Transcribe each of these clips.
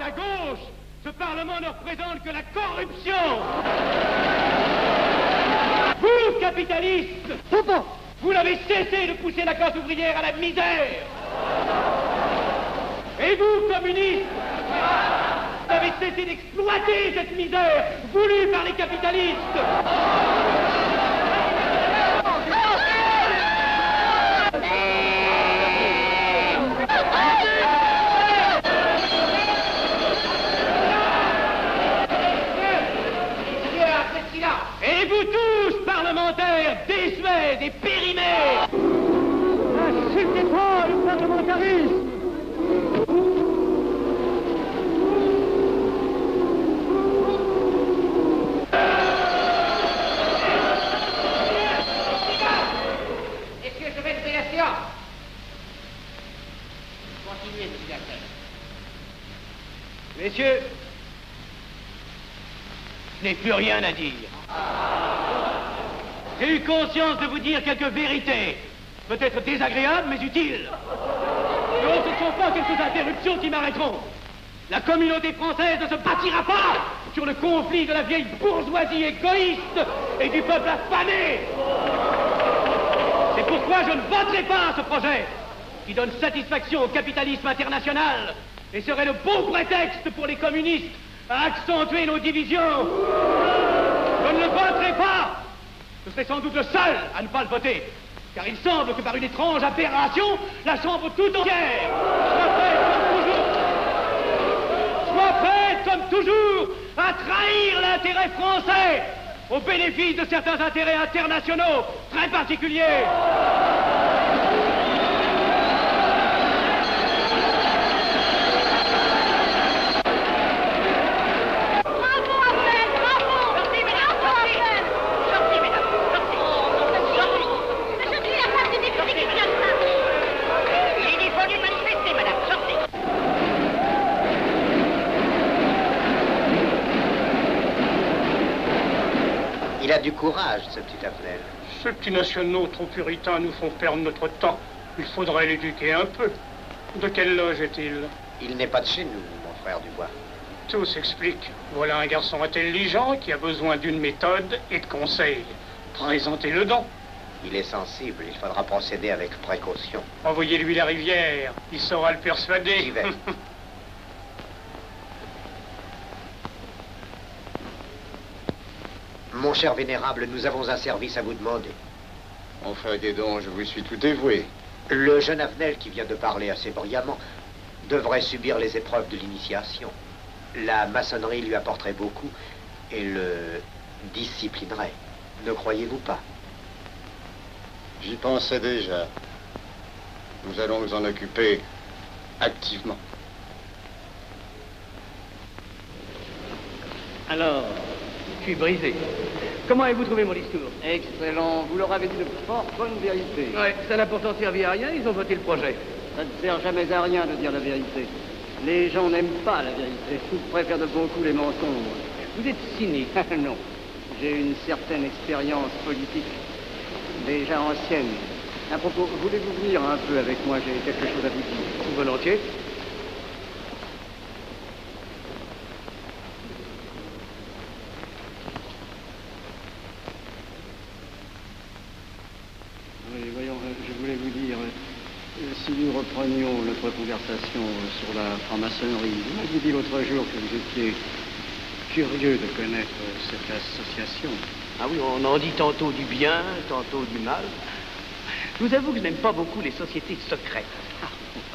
À gauche, ce Parlement ne représente que la corruption. Vous, capitalistes, vous n'avez cessé de pousser la classe ouvrière à la misère. Et vous, communistes, vous avez cessé d'exploiter cette misère voulue par les capitalistes. Et vous tous, parlementaires, désuets et périmés, n'insultez pas le parlementarisme. Messieurs, je vais lever la séance. Continuez, monsieur Jackson. Messieurs, je n'ai plus rien à dire. J'ai eu conscience de vous dire quelques vérités, peut-être désagréables, mais utiles. Non, ce ne sont pas quelques interruptions qui m'arrêteront. La communauté française ne se bâtira pas sur le conflit de la vieille bourgeoisie égoïste et du peuple affamé. C'est pourquoi je ne voterai pas ce projet qui donne satisfaction au capitalisme international et serait le beau prétexte pour les communistes à accentuer nos divisions. Je ne le voterai pas. Je serai sans doute le seul à ne pas le voter, car il semble que par une étrange aberration, la Chambre tout entière soit prête comme toujours à trahir l'intérêt français au bénéfice de certains intérêts internationaux très particuliers. Il a du courage, ce petit Afnel. Ces petits nationaux trop puritains nous font perdre notre temps. Il faudrait l'éduquer un peu. De quelle loge est-il? Il n'est pas de chez nous, mon frère Dubois. Tout s'explique. Voilà un garçon intelligent qui a besoin d'une méthode et de conseils. Présentez-le donc. Il est sensible, il faudra procéder avec précaution. Envoyez-lui la rivière, il saura le persuader. J'y vais. Mon cher Vénérable, nous avons un service à vous demander. Enfin, dis donc, je vous suis tout dévoué. Le jeune Avenel qui vient de parler assez brillamment devrait subir les épreuves de l'initiation. La maçonnerie lui apporterait beaucoup et le disciplinerait. Ne croyez-vous pas? J'y pensais déjà. Nous allons nous en occuper activement. Alors, je suis brisé. Comment avez-vous trouvé mon discours? Excellent. Vous leur avez dit de fort bonnes vérités. Ouais, ça n'a pourtant servi à rien, ils ont voté le projet. Ça ne sert jamais à rien de dire la vérité. Les gens n'aiment pas la vérité. Ils préfèrent de bon coup les mensonges. Vous êtes cynique. Non. J'ai une certaine expérience politique, déjà ancienne. À propos, voulez-vous venir un peu avec moi? J'ai quelque chose à vous dire. Volontiers. Oui, voyons, je voulais vous dire, si nous reprenions notre conversation sur la franc-maçonnerie, vous m'aviez dit l'autre jour que vous étiez curieux de connaître cette association. Ah oui, on en dit tantôt du bien, tantôt du mal. Je vous avoue que je n'aime pas beaucoup les sociétés secrètes. Ah,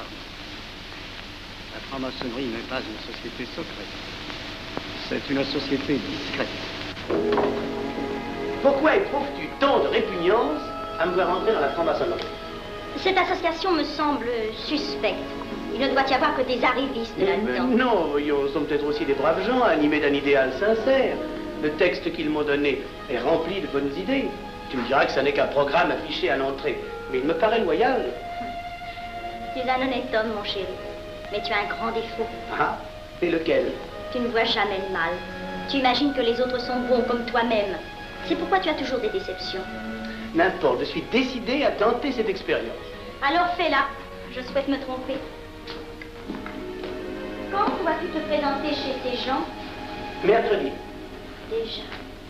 la franc-maçonnerie n'est pas une société secrète. C'est une société discrète. Pourquoi éprouves-tu tant de répugnance à me voir entrer dans la franc-maçonnerie? Cette association me semble suspecte. Il ne doit y avoir que des arrivistes là-dedans. Non, voyons, nous sommes peut-être aussi des braves gens, animés d'un idéal sincère. Le texte qu'ils m'ont donné est rempli de bonnes idées. Tu me diras que ce n'est qu'un programme affiché à l'entrée, mais il me paraît loyal. Tu es un honnête homme, mon chéri. Mais tu as un grand défaut. Ah, et lequel? Tu ne vois jamais le mal. Tu imagines que les autres sont bons comme toi-même. C'est pourquoi tu as toujours des déceptions. N'importe, je suis décidé à tenter cette expérience. Alors fais-la. Je souhaite me tromper. Quand dois-tu te présenter chez ces gens? Mercredi. Déjà.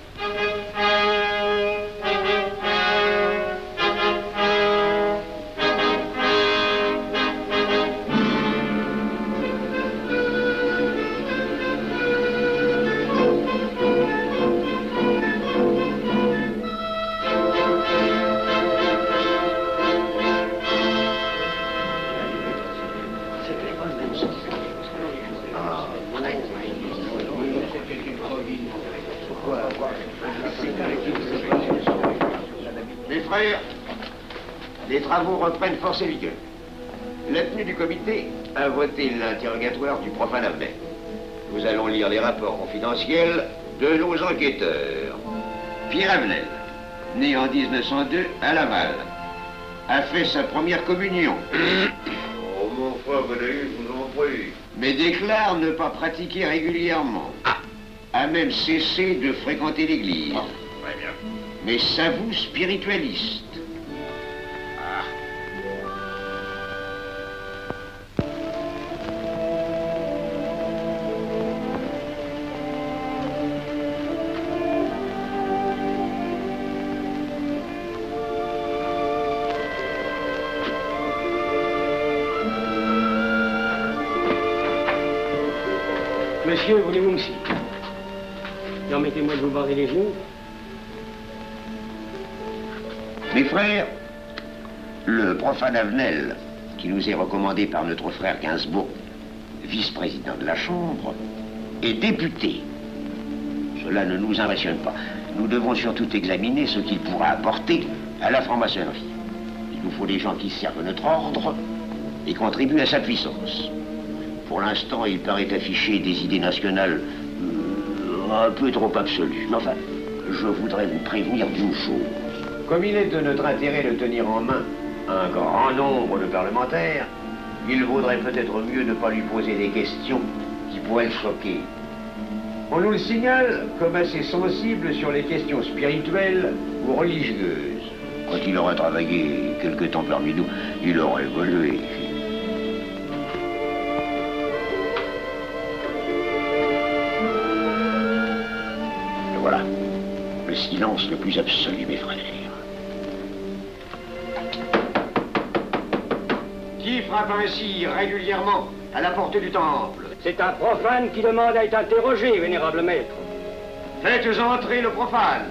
Mes frères, les travaux reprennent force et vigueur. La tenue du comité a voté l'interrogatoire du profane Avenel. Nous allons lire les rapports confidentiels de nos enquêteurs. Pierre Avenel, né en 1902 à Laval, a fait sa première communion. Oh, mon frère Godaï, je vous en prie. Mais déclare ne pas pratiquer régulièrement. A même cessé de fréquenter l'église. Très bien. Mais s'avoue spiritualiste. Monsieur, voulez-vous me suivre? Permettez-moi de vous barrer les genoux. Mes frères, le profane Avenel, qui nous est recommandé par notre frère Gainsbourg, vice-président de la Chambre, est député. Cela ne nous impressionne pas. Nous devons surtout examiner ce qu'il pourra apporter à la franc-maçonnerie. Il nous faut des gens qui servent notre ordre et contribuent à sa puissance. Pour l'instant, il paraît afficher des idées nationales un peu trop absolues. Mais enfin, je voudrais vous prévenir d'une chose. Comme il est de notre intérêt de tenir en main un grand nombre de parlementaires, il vaudrait peut-être mieux ne pas lui poser des questions qui pourraient le choquer. On nous le signale comme assez sensible sur les questions spirituelles ou religieuses. Quand il aura travaillé quelque temps parmi nous, il aura évolué. Voilà, le silence le plus absolu, mes frères. Qui frappe ainsi régulièrement à la porte du temple? C'est un profane qui demande à être interrogé, vénérable maître. Faites entrer le profane.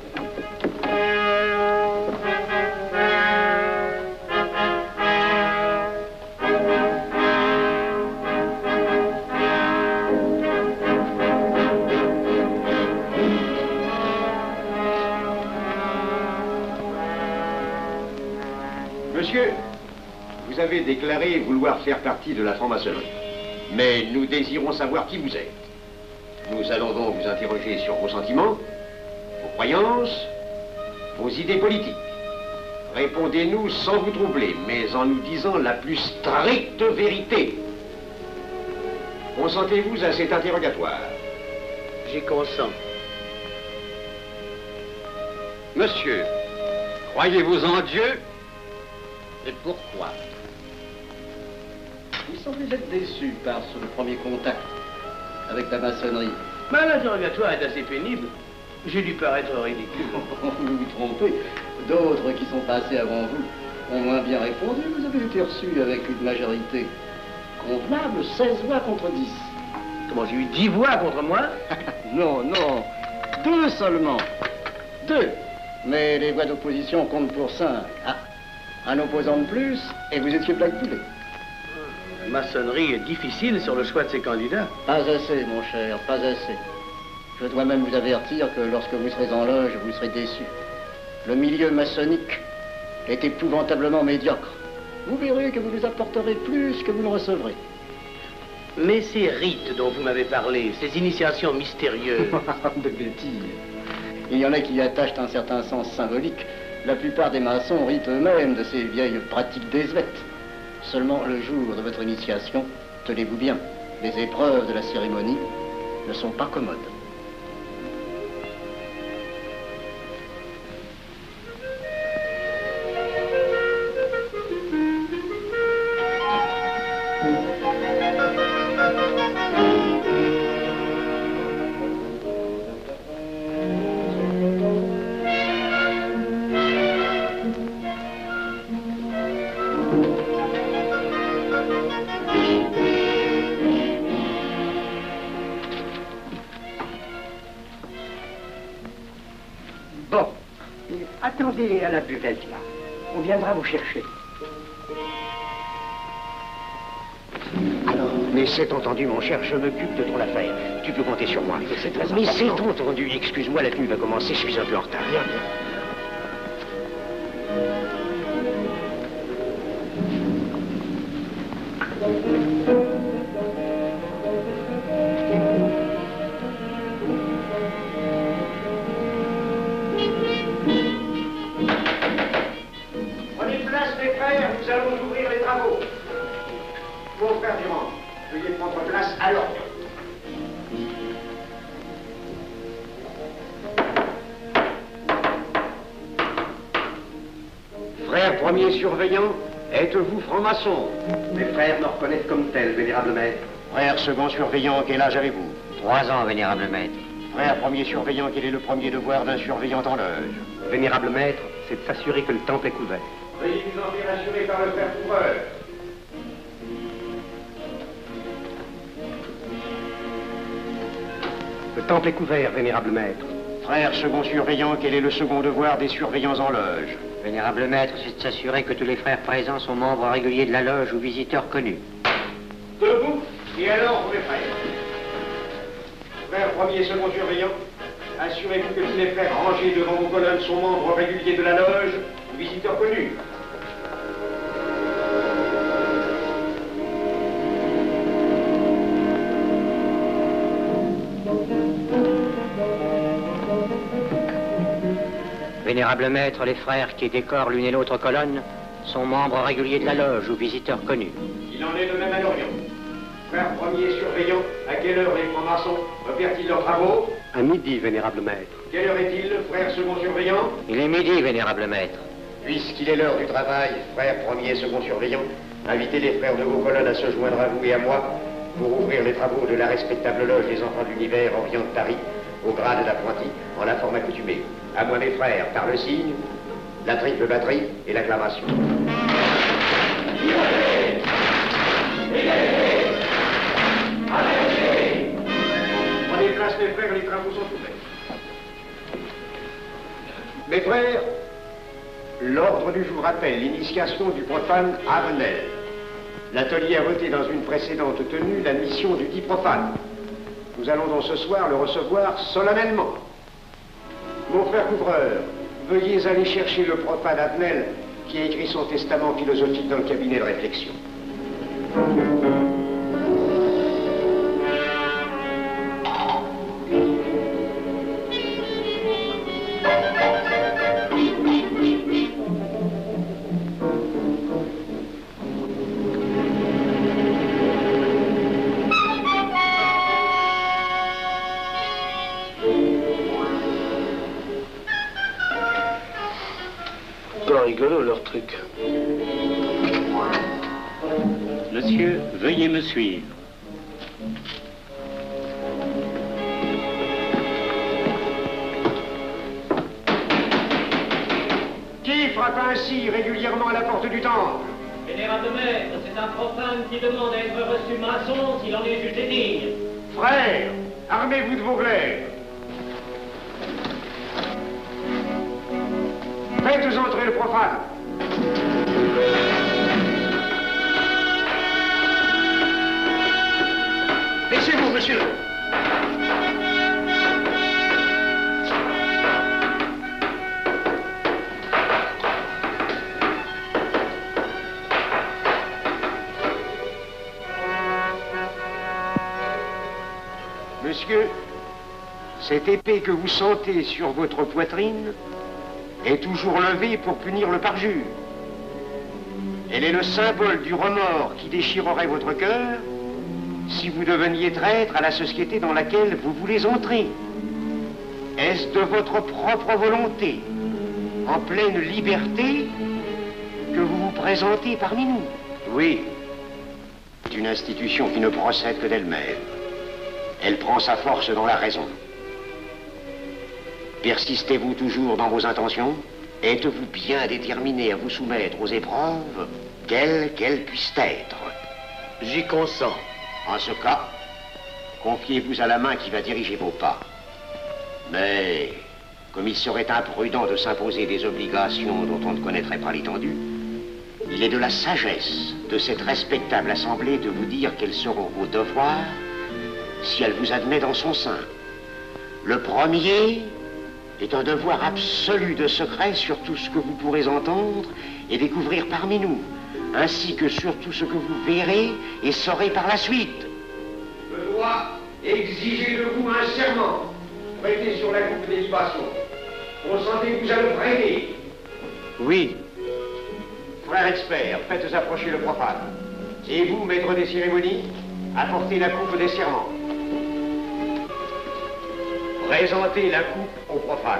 Monsieur, vous avez déclaré vouloir faire partie de la franc-maçonnerie. Mais nous désirons savoir qui vous êtes. Nous allons donc vous interroger sur vos sentiments, vos croyances, vos idées politiques. Répondez-nous sans vous troubler, mais en nous disant la plus stricte vérité. Consentez-vous à cet interrogatoire? J'y consens. Monsieur, croyez-vous en Dieu? Et pourquoi? Il semblait être déçu par ce premier contact avec la maçonnerie. Mais l'interrogatoire est assez pénible. J'ai dû paraître ridicule. Vous vous trompez. D'autres qui sont passés avant vous ont moins bien répondu. Vous avez été reçu avec une majorité convenable, 16 voix contre 10. Comment, j'ai eu 10 voix contre moi? Non, non, 2 seulement. 2. Mais les voix d'opposition comptent pour 5. Ah, un opposant de plus, et vous étiez plaqué. La maçonnerie est difficile sur le choix de ses candidats. Pas assez, mon cher, pas assez. Je dois même vous avertir que lorsque vous serez en loge, vous serez déçu. Le milieu maçonnique est épouvantablement médiocre. Vous verrez que vous nous apporterez plus que vous ne recevrez. Mais ces rites dont vous m'avez parlé, ces initiations mystérieuses... De bêtises. Il y en a qui y attachent un certain sens symbolique. La plupart des maçons ritent eux-mêmes de ces vieilles pratiques désuètes. Seulement, le jour de votre initiation, tenez-vous bien, les épreuves de la cérémonie ne sont pas commodes. Bon. Attendez à la buvette, là. On viendra vous chercher. Alors, mais c'est entendu, mon cher, je m'occupe de ton affaire. Tu peux compter sur moi. C'est très important. Mais c'est entendu. Excuse-moi, la tenue va commencer, je suis un peu en retard. Bien, bien. Prenez place, mes frères, nous allons ouvrir les travaux. Mon frère Durand, veuillez prendre place à l'ordre. Frère premier surveillant, êtes-vous franc-maçon? Mes frères me reconnaissent comme tel, vénérable maître. Frère second surveillant, quel âge avez-vous? 3 ans, vénérable maître. Frère premier surveillant, quel est le premier devoir d'un surveillant en loge? Vénérable maître, c'est de s'assurer que le temple est couvert. Veuillez vous en faire assurer par le frère couvreur. Le temple est couvert, vénérable maître. Frère second surveillant, quel est le second devoir des surveillants en loge? Vénérable maître, c'est de s'assurer que tous les frères présents sont membres réguliers de la loge ou visiteurs connus. Debout, et alors, mes frères. Frère premier et second surveillant, assurez-vous que tous les frères rangés devant vos colonnes sont membres réguliers de la loge ou visiteurs connus. Vénérable maître, les frères qui décorent l'une et l'autre colonne sont membres réguliers de la loge ou visiteurs connus. Il en est de même à l'Orient. Frère premier surveillant, à quelle heure les francs-maçons opèrent-ils leurs travaux? À midi, vénérable maître. Quelle heure est-il, frère second surveillant? Il est midi, vénérable maître. Puisqu'il est l'heure du travail, frère premier et second surveillant, invitez les frères de vos colonnes à se joindre à vous et à moi pour ouvrir les travaux de la respectable loge des enfants de l'univers Orient de Paris, au grade d'apprenti, en la forme accoutumée. À moi, mes frères, par le signe, la triple batterie et l'acclamation. Prenez place, mes frères, les travaux sont ouverts. Mes frères, l'ordre du jour appelle l'initiation du profane Avenel. L'atelier a voté dans une précédente tenue la mission du dit profane. Nous allons donc ce soir le recevoir solennellement. Mon frère couvreur, veuillez aller chercher le profane Avenel qui a écrit son testament philosophique dans le cabinet de réflexion. Rigolo leur truc. Monsieur, veuillez me suivre. Qui frappe ainsi régulièrement à la porte du temple? Vénérable maître, c'est un profane qui demande à être reçu maçon s'il en est jugé digne. Frères, armez-vous de vos glaives. Faites entrer le profane. Laissez-vous, monsieur. Monsieur, cette épée que vous sentez sur votre poitrine est toujours levée pour punir le parjure. Elle est le symbole du remords qui déchirerait votre cœur si vous deveniez traître à la société dans laquelle vous voulez entrer. Est-ce de votre propre volonté, en pleine liberté, que vous vous présentez parmi nous? Oui. C'est une institution qui ne procède que d'elle-même. Elle prend sa force dans la raison. Persistez-vous toujours dans vos intentions? Êtes-vous bien déterminé à vous soumettre aux épreuves, quelles qu'elles puissent être? J'y consens. En ce cas, confiez-vous à la main qui va diriger vos pas. Mais comme il serait imprudent de s'imposer des obligations dont on ne connaîtrait pas l'étendue, il est de la sagesse de cette respectable assemblée de vous dire quels seront vos devoirs si elle vous admet dans son sein. Le premier est un devoir absolu de secret sur tout ce que vous pourrez entendre et découvrir parmi nous, ainsi que sur tout ce que vous verrez et saurez par la suite. Je dois exiger de vous un serment prêté sur la coupe des libations. Consentez-vous à le prêter? Oui. Frère expert, faites approcher le profane. Et vous, maître des cérémonies, apportez la coupe des serments. Présentez la coupe au profane.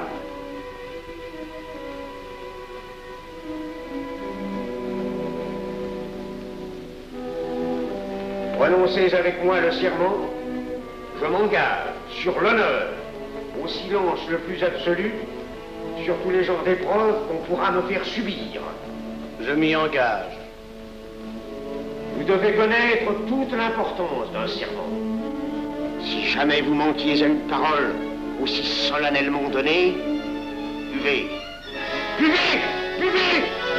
Prononcez avec moi le serment. Je m'engage sur l'honneur, au silence le plus absolu, sur tous les genres d'épreuves qu'on pourra me faire subir. Je m'y engage. Vous devez connaître toute l'importance d'un serment. Si jamais vous manquiez à une parole aussi solennellement donnée, buvez. Buvez! Buvez!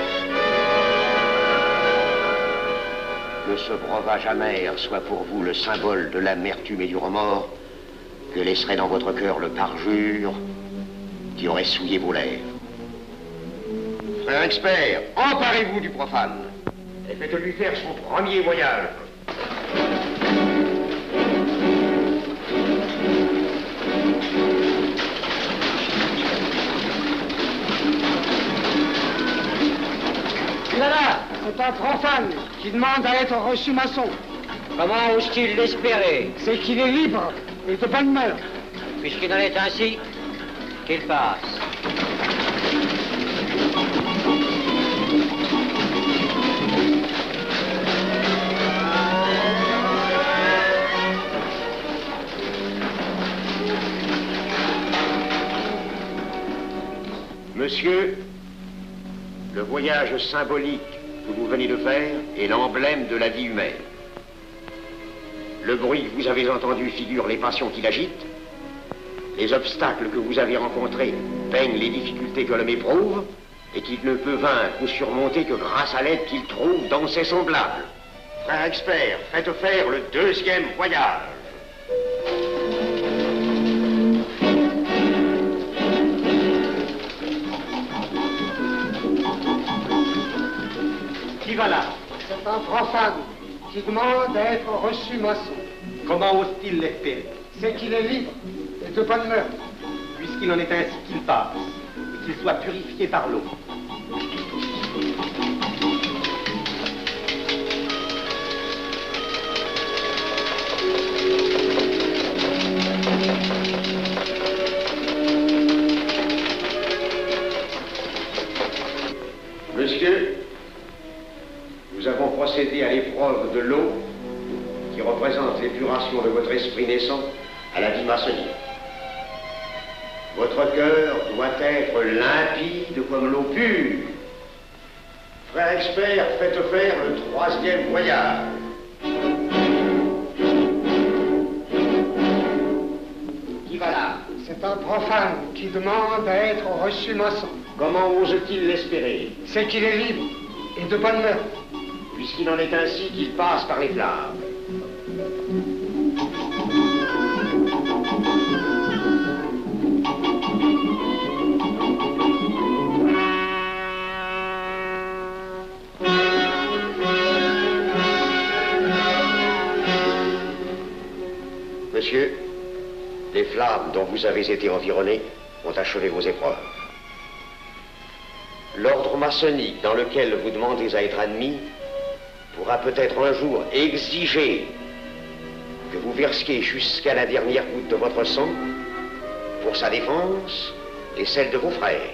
Que ce breuvage amer soit pour vous le symbole de l'amertume et du remords que laisserait dans votre cœur le parjure qui aurait souillé vos lèvres. Frère expert, emparez-vous du profane et faites-lui faire son premier voyage. Voilà, c'est un profane qui demande à être reçu maçon. Comment ose-t-il l'espérer? C'est qu'il est libre et de bonne mœurs. Puisqu'il en est ainsi, qu'il passe. Monsieur, le voyage symbolique que vous venez de faire est l'emblème de la vie humaine. Le bruit que vous avez entendu figure les passions qui l'agitent. Les obstacles que vous avez rencontrés peignent les difficultés que l'homme éprouve et qu'il ne peut vaincre ou surmonter que grâce à l'aide qu'il trouve dans ses semblables. Frère expert, faites faire le deuxième voyage. Qui va là? C'est un profane qui demande à être reçu maçon. Comment ose-t-il l'espérer? C'est qu'il est libre et de bonne mœurs. Puisqu'il en est ainsi, qu'il passe et qu'il soit purifié par l'eau. Monsieur, nous avons procédé à l'épreuve de l'eau qui représente l'épuration de votre esprit naissant à la vie maçonnique. Votre cœur doit être limpide comme l'eau pure. Frère expert, faites faire le troisième voyage. Qui va là? C'est un profane qui demande à être reçu maçon. Comment ose-t-il l'espérer? C'est qu'il est libre et de bonne mœurs. Puisqu'il en est ainsi, qu'il passe par les flammes. Monsieur, les flammes dont vous avez été environné ont achevé vos épreuves. L'ordre maçonnique dans lequel vous demandez à être admis pourra peut-être un jour exiger que vous versiez jusqu'à la dernière goutte de votre sang pour sa défense et celle de vos frères.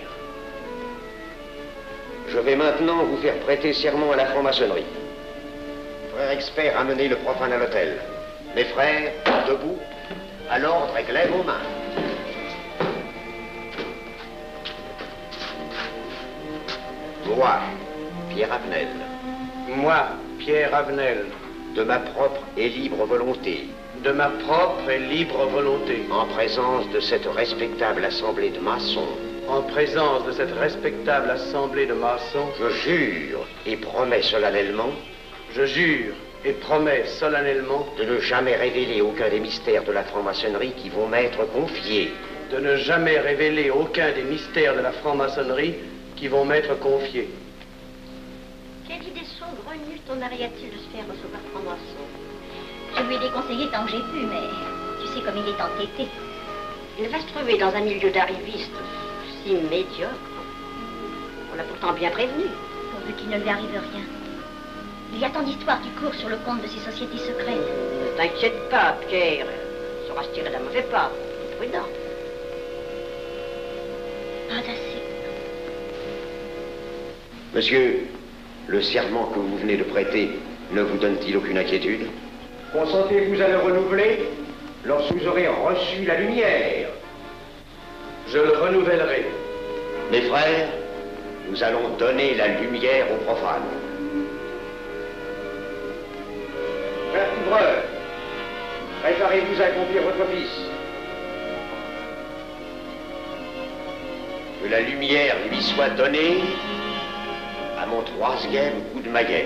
Je vais maintenant vous faire prêter serment à la franc-maçonnerie. Frère expert, amenez le profane à l'autel. Mes frères, debout, à l'ordre et glaive aux mains. Moi, Pierre Avenel. Moi, Pierre Avenel. De ma propre et libre volonté. De ma propre et libre volonté. En présence de cette respectable assemblée de maçons. En présence de cette respectable assemblée de maçons. Je jure et promets solennellement. Je jure et promets solennellement. De ne jamais révéler aucun des mystères de la franc-maçonnerie qui vont m'être confiés. De ne jamais révéler aucun des mystères de la franc-maçonnerie qui vont m'être confiés. Quelle idée saugrenue ton mari a-t-il de se faire recevoir franc-maçon? Je lui ai déconseillé tant que j'ai pu, mais tu sais comme il est entêté. Il va se trouver dans un milieu d'arrivistes si médiocre. On l'a pourtant bien prévenu. Pourvu qu'il ne lui arrive rien. Il y a tant d'histoires qui courent sur le compte de ces sociétés secrètes. Ne t'inquiète pas, Pierre. Il saura se tirer d'un mauvais pas. Prudent. Pas assez. Monsieur, le serment que vous venez de prêter ne vous donne-t-il aucune inquiétude? Consentez-vous à le renouveler lorsque vous aurez reçu la lumière? Je le renouvellerai. Mes frères, nous allons donner la lumière aux profanes. Frère couvreur, préparez-vous à accomplir votre office. Que la lumière lui soit donnée à mon 3e coup de maillet.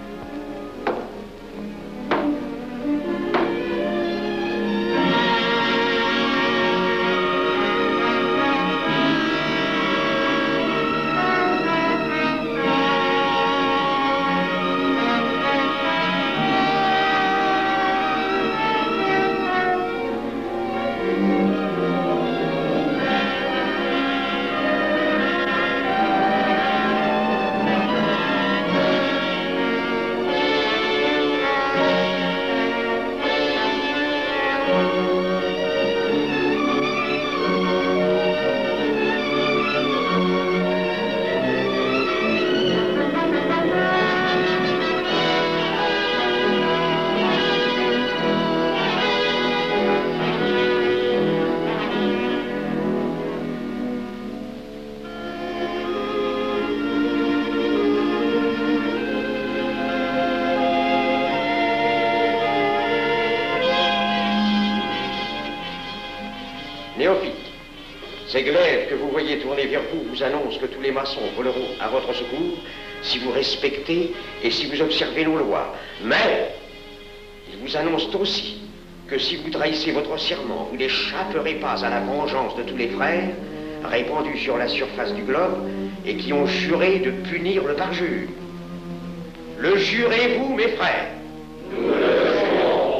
Ces glaives que vous voyez tourner vers vous vous annoncent que tous les maçons voleront à votre secours si vous respectez et si vous observez nos lois. Mais ils vous annoncent aussi que si vous trahissez votre serment, vous n'échapperez pas à la vengeance de tous les frères répandus sur la surface du globe et qui ont juré de punir le parjure. Le jurez-vous, mes frères? Nous le jurons.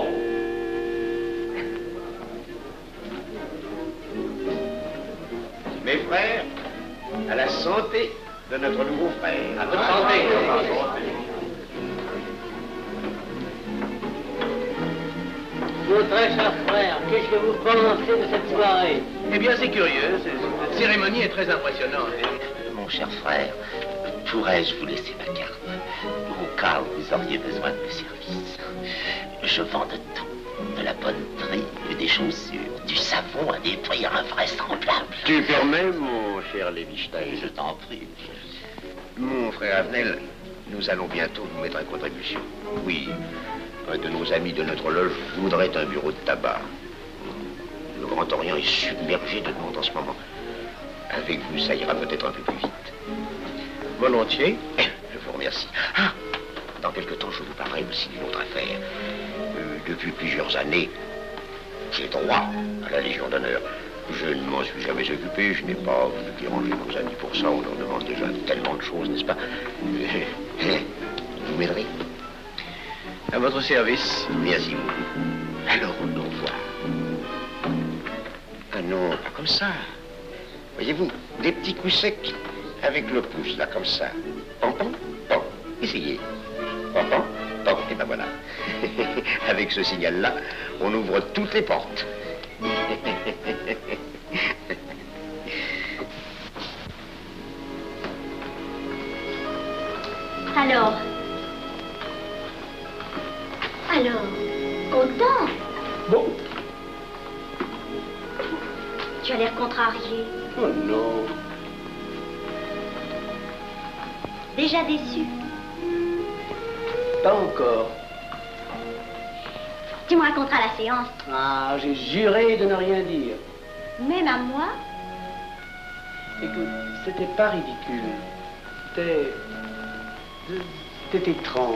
Mes frères, à la santé de notre nouveau frère. À votre santé. Mon très cher frère, qu'est-ce que vous pensez de cette soirée? Eh bien, c'est curieux. Cette cérémonie est très impressionnante. Mon cher frère, pourrais-je vous laisser ma carte au cas où vous auriez besoin de mes services? Je vends de tout. De la bonneterie, des chaussures, du savon à des prix invraisemblables. Tu permets, mon cher Lévi-Stein? Je t'en prie. Mon frère Avenel, nous allons bientôt vous mettre à contribution. Oui, un de nos amis de notre loge voudrait un bureau de tabac. Le Grand Orient est submergé de monde en ce moment. Avec vous, ça ira peut-être un peu plus vite. Volontiers. Je vous remercie. Ah, dans quelque temps, je vous parlerai aussi d'une autre affaire. Depuis plusieurs années, j'ai droit à la Légion d'honneur. Je ne m'en suis jamais occupé, je n'ai pas voulu déranger nos amis pour ça, on leur demande déjà tellement de choses, n'est-ce pas? Vous m'aiderez? À votre service. Merci beaucoup. Alors, au revoir. Ah non, pas comme ça. Voyez-vous, des petits coups secs avec le pouce, là, comme ça. Pam, pam, pam. Essayez. Pam, pam, pam. Et ben voilà. Avec ce signal-là, on ouvre toutes les portes. Alors, content? Bon. Tu as l'air contrarié. Oh non. Déjà déçu? Pas encore. Tu me raconteras la séance. Ah, j'ai juré de ne rien dire. Même à moi? Écoute, c'était pas ridicule. C'était étrange.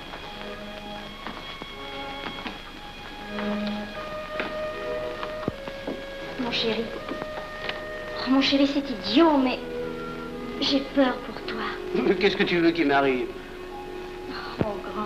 Mon chéri. Oh, mon chéri, c'est idiot, mais j'ai peur pour toi. Qu'est-ce que tu veux qu'il m'arrive? Oh, mon grand.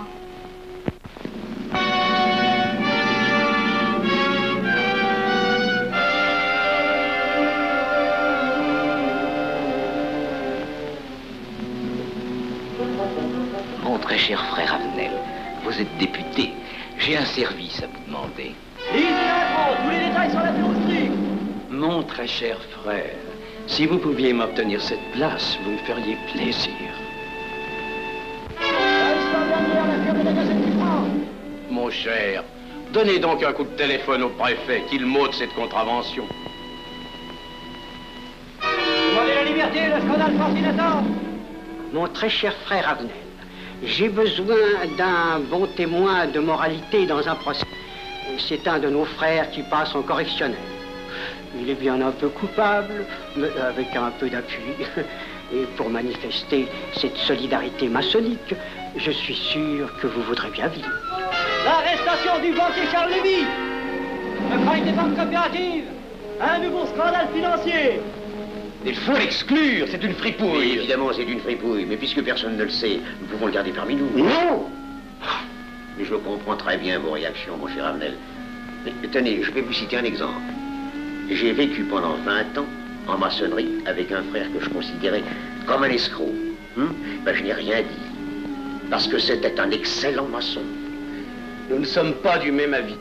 Mon très cher frère Avenel, vous êtes député. J'ai un service à vous demander. Lisez l'info, tous les détails sur la bureaucratie. Mon très cher frère, si vous pouviez m'obtenir cette place, vous me feriez plaisir. Mon cher, donnez donc un coup de téléphone au préfet, qu'il m'ôte cette contravention. Demandez la liberté, le scandale fascinateur. Mon très cher frère Avenel, j'ai besoin d'un bon témoin de moralité dans un procès. C'est un de nos frères qui passe en correctionnel. Il est bien un peu coupable, mais avec un peu d'appui. Et pour manifester cette solidarité maçonnique, je suis sûr que vous voudrez bien vivre. L'arrestation du banquier Charles Lévy. Le chronique des banques coopératives. Un nouveau scandale financier. Il faut l'exclure, c'est une fripouille. Oui, évidemment, c'est une fripouille, mais puisque personne ne le sait, nous pouvons le garder parmi nous. Non! Mais je comprends très bien vos réactions, mon cher Avenel. Mais tenez, je vais vous citer un exemple. J'ai vécu pendant 20 ans en maçonnerie avec un frère que je considérais comme un escroc. Ben, je n'ai rien dit, parce que c'était un excellent maçon. Nous ne sommes pas du même avis.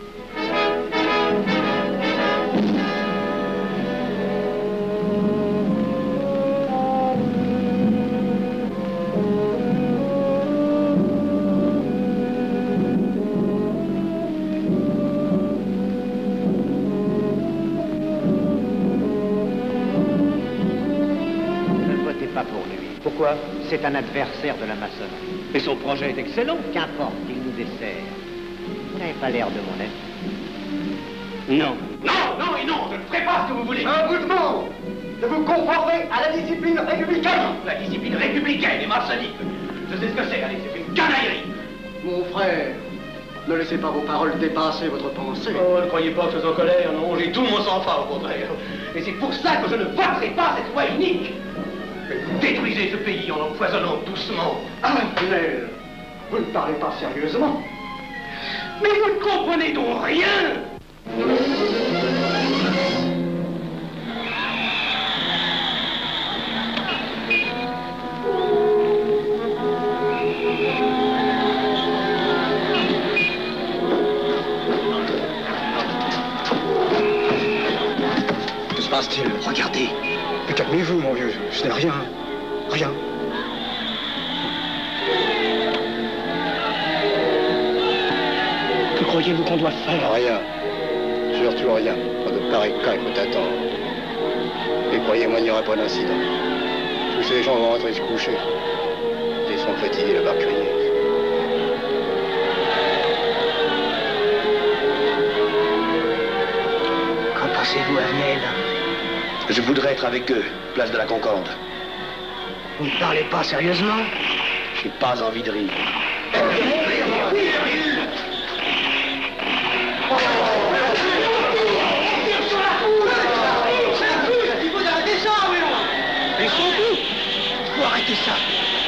Pourquoi? C'est un adversaire de la maçonnerie. Et son projet est excellent. Qu'importe, il nous dessert. Vous n'avez pas l'air de mon ami. Non. Non, non et non, je ne ferai pas ce que vous voulez. Un vous demande de vous conformer à la discipline républicaine. La discipline républicaine et maçonnique. Je sais ce que c'est, allez, c'est une canaillerie. Mon frère, ne laissez pas vos paroles dépasser votre pensée. Oh, ne croyez pas que je suis en colère, non, j'ai tout mon sang-froid au contraire. Et c'est pour ça que je ne voterai pas cette loi unique. Vous détruisez ce pays en l'empoisonnant doucement. Mais vous ne parlez pas sérieusement. Mais vous ne comprenez donc rien. Que se passe-t-il? Regardez. Mais calmez-vous, mon vieux. Ce n'est rien. Rien. Que croyez-vous qu'on doit faire? Rien. Surtout rien. Dans de pareils cas, il faut attendre. Et croyez-moi, il n'y aura pas d'incident. Tous ces gens vont rentrer se coucher. Ils sont fatigués là-bas crier. Qu'en pensez-vous, Avenel? Je voudrais être avec eux, place de la Concorde. Vous ne parlez pas sérieusement? J'ai pas envie de rire. Il faut arrêter ça, oui. Mais surtout, il faut arrêter ça.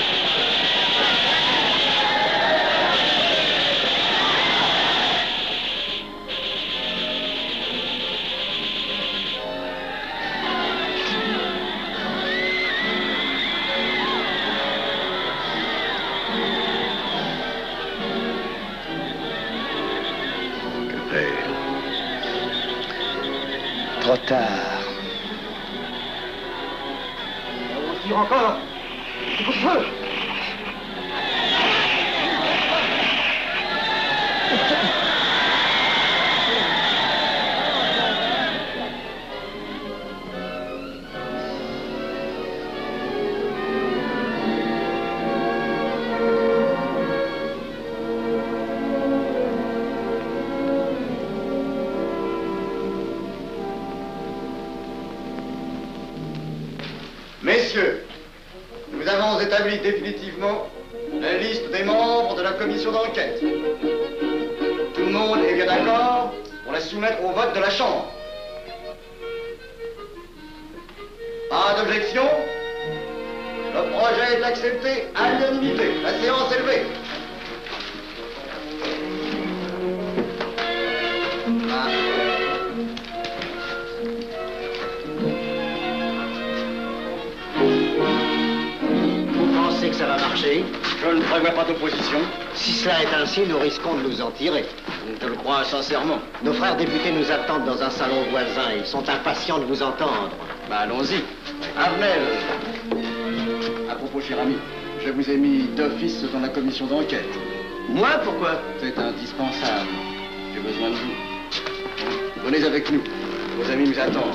Trop tard. On tire encore. Il faut feu. Messieurs, nous avons établi définitivement la liste des membres de la commission d'enquête. Tout le monde est bien d'accord pour la soumettre au vote de la Chambre. Pas d'objection? Le projet est accepté à l'unanimité. La séance est levée. Vous pensez que ça va marcher? Je ne prévois pas d'opposition. Si cela est ainsi, nous risquons de nous en tirer. Je le crois sincèrement. Nos frères députés nous attendent dans un salon voisin. Ils sont impatients de vous entendre. Bah, allons-y. Arnel. À propos, cher ami, je vous ai mis d'office dans la commission d'enquête. Moi, pourquoi? C'est indispensable. J'ai besoin de vous. Venez avec nous. Vos amis nous attendent.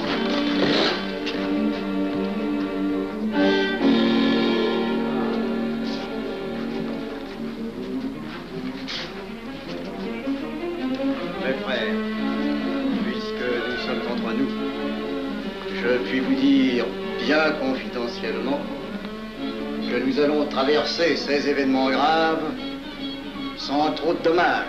Mes frères, puisque nous sommes entre nous, je puis vous dire bien confidentiellement que nous allons traverser ces événements graves sans trop de dommages.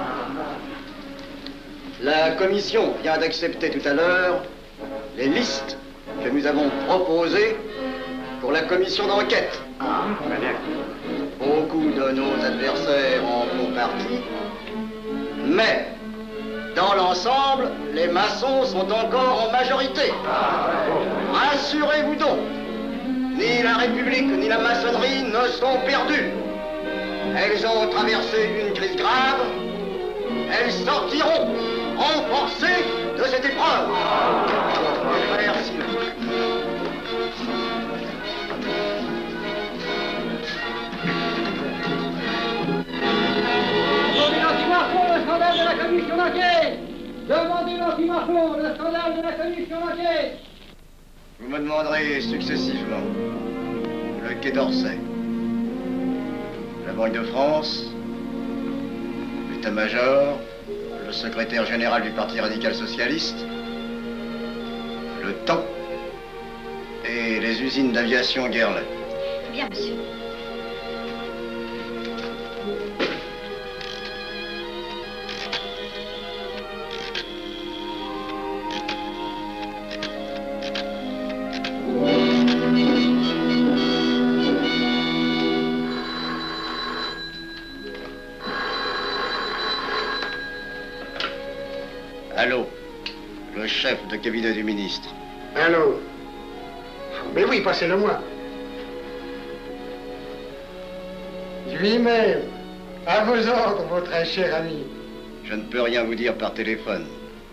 La commission vient d'accepter tout à l'heure les listes que nous avons proposées pour la commission d'enquête. Beaucoup de nos adversaires en font partie, mais dans l'ensemble, les maçons sont encore en majorité. Rassurez-vous donc, ni la République ni la maçonnerie ne sont perdues. Elles ont traversé une crise grave. Elles sortiront renforcées de cette épreuve. Merci. Demandez l'anti-Marfond, le scandale de la commission d'enquête. Demandez l'anti-Marfond, le scandale de la commission d'enquête. Vous me demanderez successivement le Quai d'Orsay, la Banque de France, l'état-major, le secrétaire général du Parti radical socialiste, le temps et les usines d'aviation Guerlain. Bien, monsieur. Allô, le chef de cabinet du ministre. Allô? Mais oui, passez-le-moi. Lui-même, à vos ordres, mon très cher ami. Je ne peux rien vous dire par téléphone.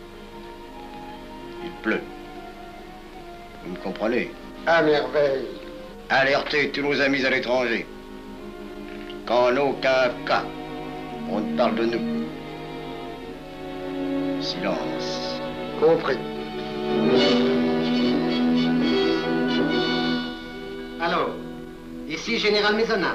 Il pleut. Vous me comprenez? À merveille. Alertez tous nos amis à l'étranger. Qu'en aucun cas, on ne parle de nous. Silence. Compris. Allô, ici Général Maisonnat.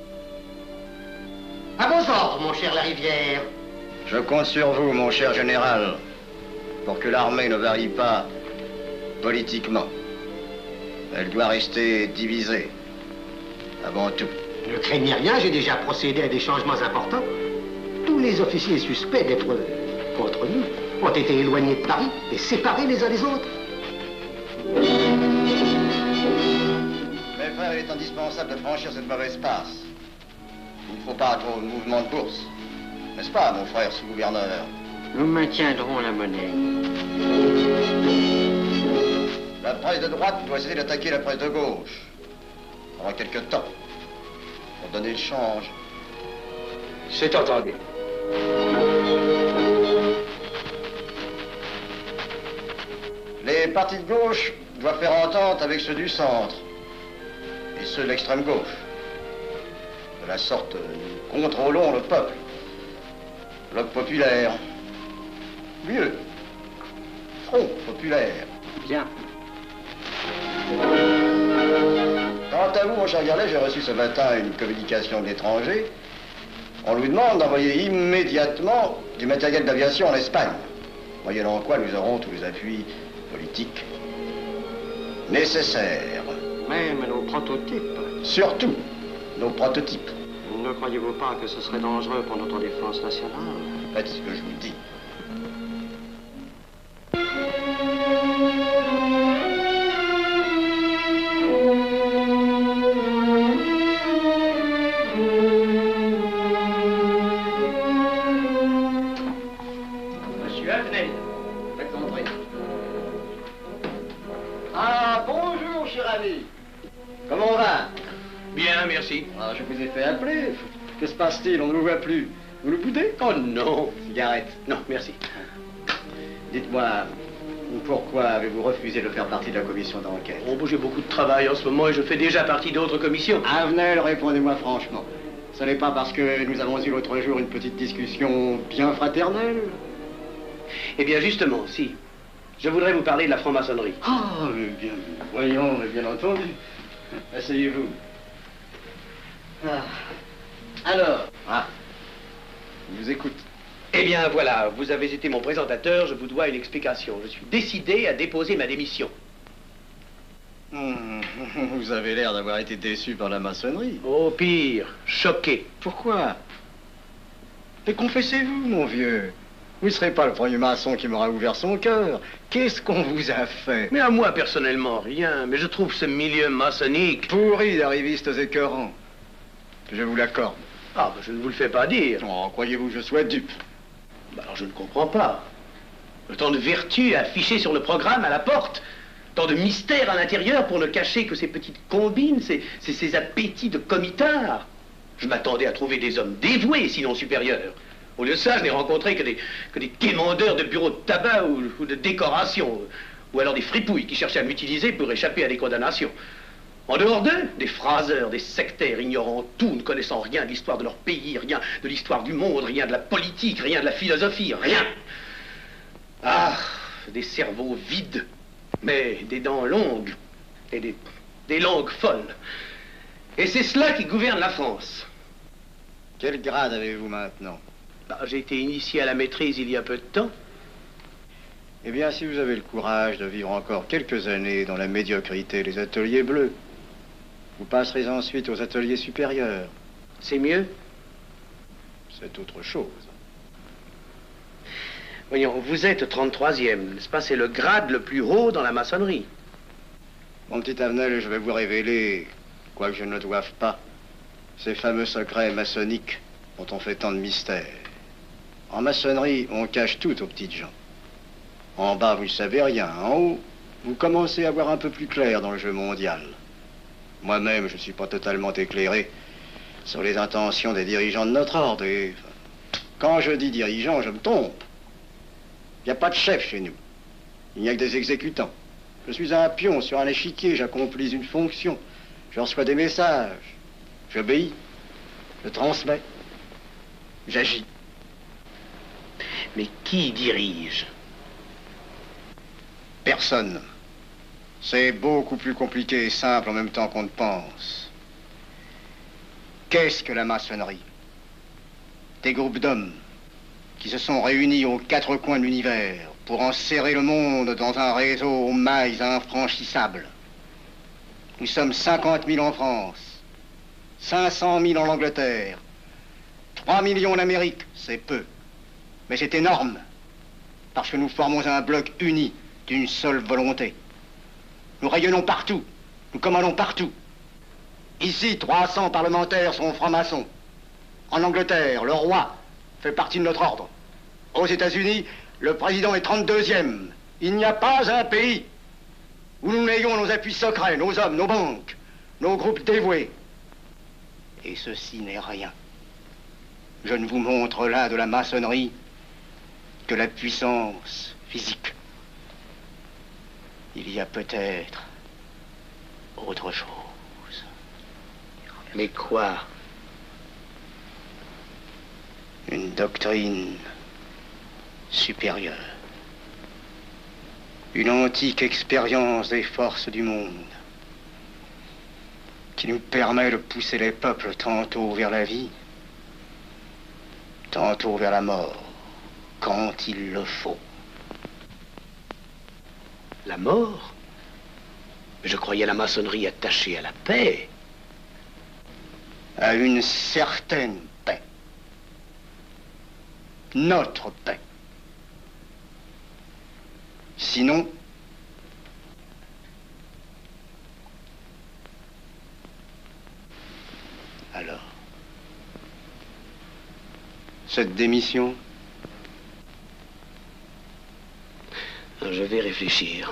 À vos ordres, mon cher Larivière. Je compte sur vous, mon cher général, pour que l'armée ne varie pas politiquement. Elle doit rester divisée, avant tout. Ne craignez rien, j'ai déjà procédé à des changements importants. Tous les officiers suspects d'être contre nous ont été éloignés de Paris et séparés les uns des autres. Mes frères, il est indispensable de franchir cette mauvaise passe. Il ne faut pas trop de mouvement de bourse. N'est-ce pas, mon frère sous-gouverneur? Nous maintiendrons la monnaie. La presse de droite doit essayer d'attaquer la presse de gauche. Pendant quelque temps. Pour donner le change. C'est entendu. Les partis de gauche doivent faire entente avec ceux du centre. Et ceux de l'extrême gauche. De la sorte, nous contrôlons le peuple. Bloc populaire. Mieux. Front populaire. Bien. Quant à vous, mon cher Garlet, j'ai reçu ce matin une communication de l'étranger. On nous demande d'envoyer immédiatement du matériel d'aviation en Espagne. Moyennant quoi nous aurons tous les appuis politiques nécessaires. Même nos prototypes. Surtout, nos prototypes. Ne croyez-vous pas que ce serait dangereux pour notre défense nationale? Faites ce que je vous dis. Monsieur Avenel, faites entrer. Ah, bonjour, cher ami. Comment on va? Bien, merci. Ah, je vous ai fait appeler. Que se passe-t-il? On ne vous voit plus. Vous le boudez? Oh non. Cigarette. Non, merci. Dites-moi, pourquoi avez-vous refusé de faire partie de la commission d'enquête? Oh, j'ai beaucoup de travail en ce moment et je fais déjà partie d'autres commissions. Avenel, répondez-moi franchement. Ce n'est pas parce que nous avons eu l'autre jour une petite discussion bien fraternelle? Eh bien, justement, si. Je voudrais vous parler de la franc-maçonnerie. Ah, mais bien, voyons, mais bien entendu. Asseyez-vous. Ah. Alors? Ah. Je vous écoute. Eh bien, voilà, vous avez été mon présentateur, je vous dois une explication. Je suis décidé à déposer ma démission. Vous avez l'air d'avoir été déçu par la maçonnerie. Oh, pire, choqué. Pourquoi? Mais confessez-vous, mon vieux. Vous ne serez pas le premier maçon qui m'aura ouvert son cœur. Qu'est-ce qu'on vous a fait? Mais à moi, personnellement, rien. Mais je trouve ce milieu maçonnique... pourri d'arrivistes écœurants. Je vous l'accorde. Ah, ben, je ne vous le fais pas dire. Oh, croyez-vous que je sois dupe? Ben, alors, je ne comprends pas. Tant de vertus affichées sur le programme à la porte. Tant de mystères à l'intérieur pour ne cacher que ces petites combines, ces appétits de comitards. Je m'attendais à trouver des hommes dévoués, sinon supérieurs. Au lieu de ça, je n'ai rencontré que des quémandeurs de bureaux de tabac ou de décoration, ou alors des fripouilles qui cherchaient à m'utiliser pour échapper à des condamnations. En dehors d'eux, des phraseurs, des sectaires ignorant tout, ne connaissant rien de l'histoire de leur pays, rien de l'histoire du monde, rien de la politique, rien de la philosophie, rien. Ah, des cerveaux vides, mais des dents longues et des langues folles. Et c'est cela qui gouverne la France. Quel grade avez-vous maintenant? Bah, j'ai été initié à la maîtrise il y a peu de temps. Eh bien, si vous avez le courage de vivre encore quelques années dans la médiocrité des ateliers bleus, vous passerez ensuite aux ateliers supérieurs. C'est mieux? C'est autre chose. Voyons, vous êtes 33e, n'est-ce pas? C'est le grade le plus haut dans la maçonnerie. Mon petit Avenel, je vais vous révéler, quoique je ne le doive pas, ces fameux secrets maçonniques dont on fait tant de mystères. En maçonnerie, on cache tout aux petites gens. En bas, vous ne savez rien. En haut, vous commencez à voir un peu plus clair dans le jeu mondial. Moi-même, je ne suis pas totalement éclairé sur les intentions des dirigeants de notre ordre. Et quand je dis dirigeants, je me trompe. Il n'y a pas de chef chez nous. Il n'y a que des exécutants. Je suis un pion sur un échiquier, j'accomplis une fonction. Je reçois des messages. J'obéis. Je transmets. J'agis. Mais qui dirige? Personne. C'est beaucoup plus compliqué et simple en même temps qu'on ne pense. Qu'est-ce que la maçonnerie? Des groupes d'hommes qui se sont réunis aux quatre coins de l'univers pour enserrer le monde dans un réseau aux mailles infranchissables. Nous sommes 50 000 en France, 500 000 en Angleterre, 3 millions en Amérique, c'est peu. Mais c'est énorme, parce que nous formons un bloc uni d'une seule volonté. Nous rayonnons partout, nous commandons partout. Ici, 300 parlementaires sont francs-maçons. En Angleterre, le roi fait partie de notre ordre. Aux États-Unis, le président est 32e. Il n'y a pas un pays où nous n'ayons nos appuis secrets, nos hommes, nos banques, nos groupes dévoués. Et ceci n'est rien. Je ne vous montre là de la maçonnerie que la puissance physique. Il y a peut-être autre chose. Mais quoi? Une doctrine supérieure. Une antique expérience des forces du monde qui nous permet de pousser les peuples tantôt vers la vie, tantôt vers la mort, quand il le faut. La mort? Je croyais la maçonnerie attachée à la paix. À une certaine paix. Notre paix. Sinon, alors, cette démission? Je vais réfléchir.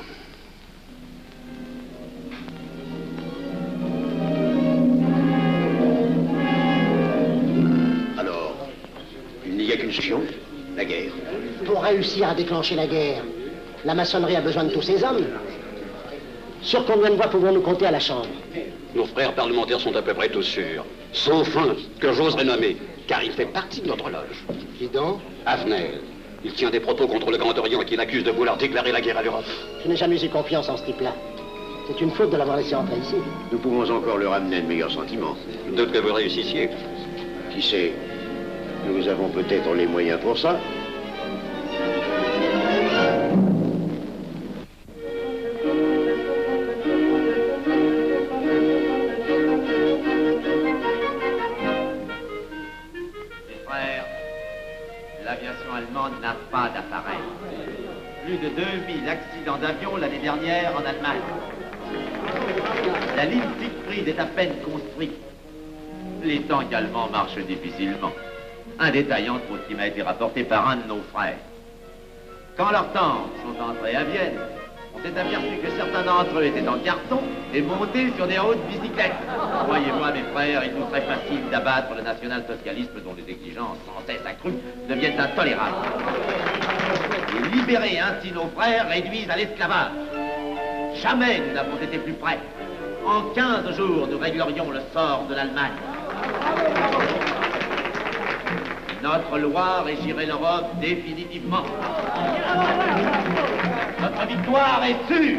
Alors, il n'y a qu'une solution, la guerre. Pour réussir à déclencher la guerre, la maçonnerie a besoin de tous ses hommes. Sur combien de voix pouvons-nous compter à la Chambre? Nos frères parlementaires sont à peu près tous sûrs. Sauf un, que j'oserais nommer, car il fait partie de notre loge. Qui donc? Avenel. Il tient des propos contre le Grand Orient et qu'il accuse de vouloir déclarer la guerre à l'Europe. Je n'ai jamais eu confiance en ce type-là. C'est une faute de l'avoir laissé entrer ici. Nous pouvons encore leur amener de meilleurs sentiments. Je doute que vous réussissiez. Qui sait? Nous avons peut-être les moyens pour ça. L'aviation allemande n'a pas d'appareil. Plus de 2000 accidents d'avion l'année dernière en Allemagne. La ligne Siegfried est à peine construite. Les tanks allemands marchent difficilement. Un détail entre autres qui m'a été rapporté par un de nos frères. Quand leurs tanks sont entrés à Vienne, on s'est aperçu que certains d'entre eux étaient en carton et montés sur des hautes bicyclettes. Croyez-moi, mes frères, il nous serait facile d'abattre le national-socialisme dont les exigences sans cesse accrues deviennent intolérables. Et libérer ainsi nos frères réduisent à l'esclavage. Jamais nous n'avons été plus près. En 15 jours, nous réglerions le sort de l'Allemagne. Notre loi régirait l'Europe définitivement. Notre victoire est sûre.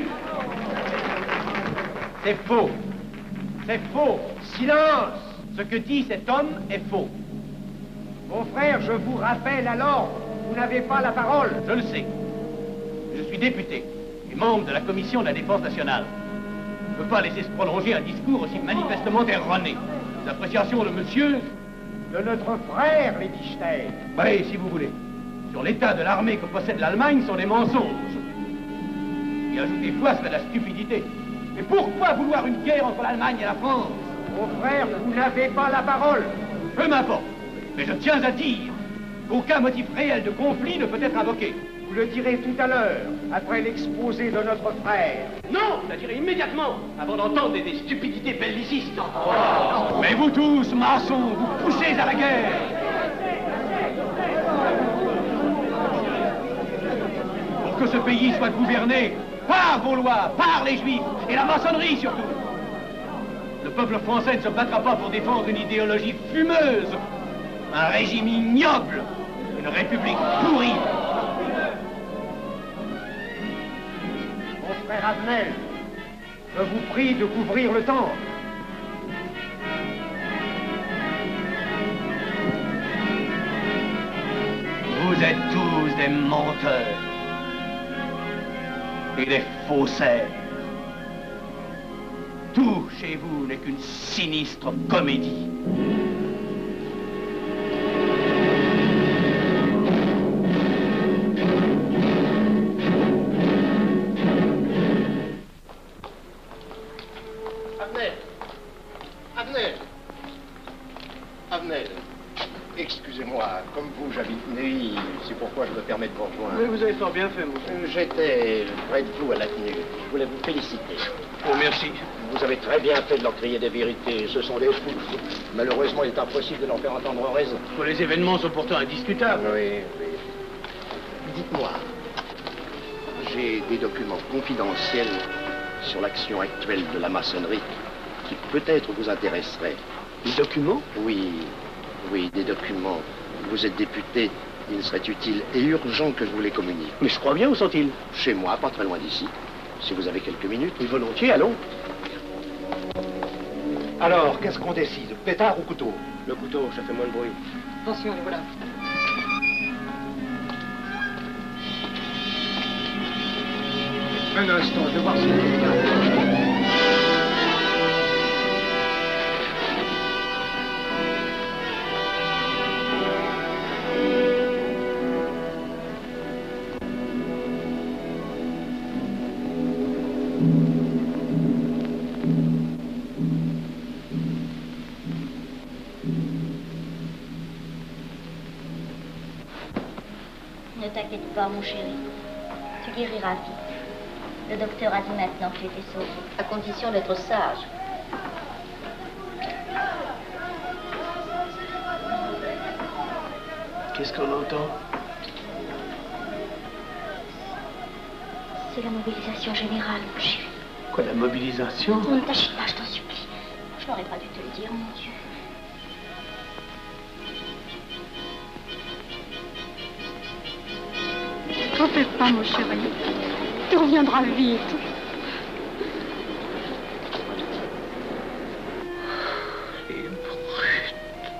C'est faux. C'est faux. Silence. Ce que dit cet homme est faux. Mon frère, je vous rappelle alors, vous n'avez pas la parole. Je le sais. Je suis député et membre de la commission de la défense nationale. Je ne peux pas laisser se prolonger un discours aussi manifestement erroné. L'appréciation de monsieur... De notre frère, Liechtenstein. Oui, si vous voulez. Sur l'état de l'armée que possède l'Allemagne sont des mensonges. Et ajouter foi serait de la stupidité. Mais pourquoi vouloir une guerre entre l'Allemagne et la France? Mon frère, vous n'avez pas la parole. Peu m'importe. Mais je tiens à dire qu'aucun motif réel de conflit ne peut être invoqué. Vous le direz tout à l'heure, après l'exposé de notre frère. Non, je la dirai immédiatement, avant d'entendre des stupidités bellicistes. Oh. Mais vous tous, maçons, vous poussez à la guerre. Pour que ce pays soit gouverné par vos lois, par les Juifs, et la maçonnerie surtout. Le peuple français ne se battra pas pour défendre une idéologie fumeuse, un régime ignoble, une république pourrie. Mon frère Avenel, je vous prie de couvrir le temple. Vous êtes tous des menteurs et des faussaires. Tout chez vous n'est qu'une sinistre comédie. Avenel, excusez-moi, comme vous, j'habite Neuilly, c'est pourquoi je me permets de vous rejoindre. Mais vous avez fort bien fait, mon frère. J'étais près de vous à la tenue. Je voulais vous féliciter. Oh, merci. Vous avez très bien fait de leur crier des vérités. Ce sont des fous. Malheureusement, il est impossible de leur faire entendre raison. Les événements sont pourtant indiscutables. Oui, oui. Dites-moi, j'ai des documents confidentiels sur l'action actuelle de la maçonnerie qui peut-être vous intéresseraient. Des documents? Oui, oui, des documents. Vous êtes député, il serait utile et urgent que je vous les communique. Mais je crois bien, où sont-ils? Chez moi, pas très loin d'ici. Si vous avez quelques minutes. Et volontiers, allons. Alors, qu'est-ce qu'on décide? Pétard ou couteau? Le couteau, ça fait moins de bruit. Attention, les voilà. Un instant, je vais voir si quelqu'un... t'inquiète pas, mon chéri. Tu guériras vite. Le docteur a dit maintenant que tu étais sauvé, à condition d'être sage. Qu'est-ce qu'on entend? C'est la mobilisation générale, mon chéri. Quoi, la mobilisation? Ne t'agite pas, je t'en supplie. Je n'aurais pas dû te le dire, mon Dieu. T'en fais pas, mon chéri. Tu reviendras vite. Les brutes.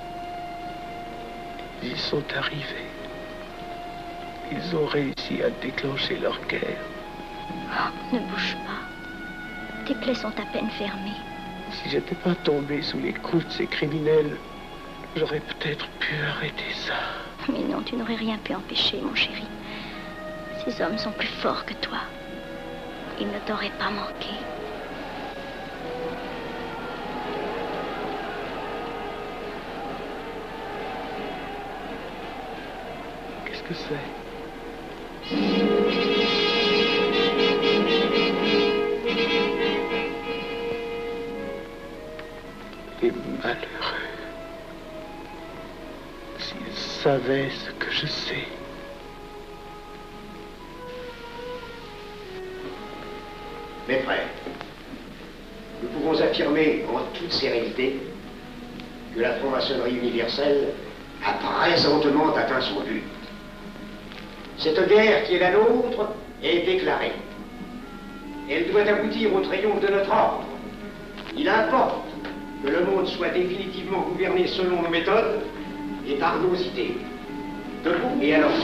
Ils sont arrivés. Ils ont réussi à déclencher leur guerre. Ne bouge pas. Tes plaies sont à peine fermées. Si j'étais pas tombé sous les coups de ces criminels, j'aurais peut-être pu arrêter ça. Mais non, tu n'aurais rien pu empêcher, mon chéri. Ces hommes sont plus forts que toi. Ils ne t'auraient pas manqué. Qu'est-ce que c'est? Les malheureux. S'ils savaient ce que je sais. Mes frères, nous pouvons affirmer en toute sérénité que la franc-maçonnerie universelle a présentement atteint son but. Cette guerre qui est la nôtre est déclarée. Elle doit aboutir au triomphe de notre ordre. Il importe que le monde soit définitivement gouverné selon nos méthodes et par nos idées. Debout et alors.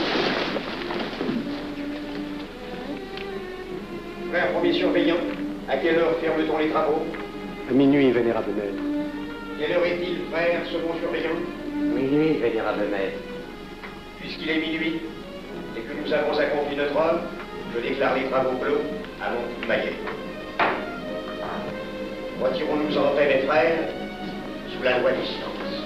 Frère premier surveillant, à quelle heure ferme-t-on les travaux? À minuit, vénérable maître. Quelle heure est-il, frère second surveillant? Minuit, vénérable maître. Puisqu'il est minuit et que nous avons accompli notre œuvre, je déclare les travaux clos avant toute baguette. Retirons-nous en paix, mes frères, sous la loi du silence.